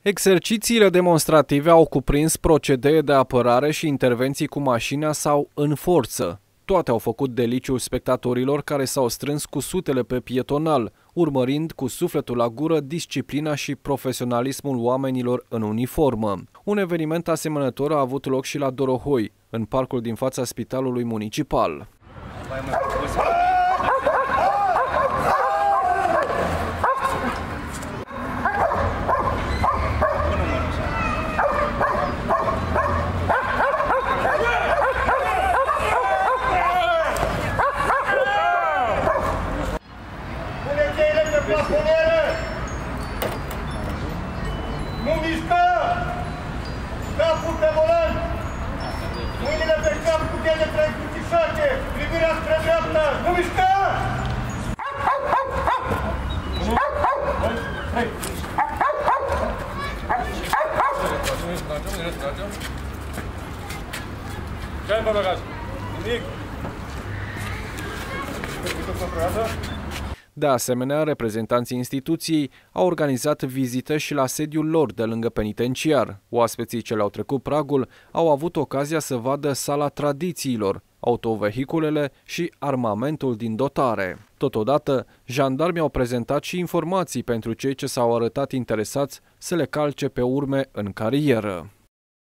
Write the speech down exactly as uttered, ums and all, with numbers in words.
Exercițiile demonstrative au cuprins procedee de apărare și intervenții cu mașina sau în forță. Toate au făcut deliciul spectatorilor care s-au strâns cu sutele pe pietonal, urmărind cu sufletul la gură disciplina și profesionalismul oamenilor în uniformă. Un eveniment asemănător a avut loc și la Dorohoi, în parcul din fața spitalului municipal. Nu mișca! Capul pe volan! Mâinile pe cap, putere trecuțișate! Privirea spre dreapta! Nu mișca! Ce-ai în bagaj? Nimic! De asemenea, reprezentanții instituției au organizat vizite și la sediul lor de lângă penitenciar. Oaspeții ce le-au trecut pragul au avut ocazia să vadă sala tradițiilor, autovehiculele și armamentul din dotare. Totodată, jandarmii au prezentat și informații pentru cei ce s-au arătat interesați să le calce pe urme în carieră.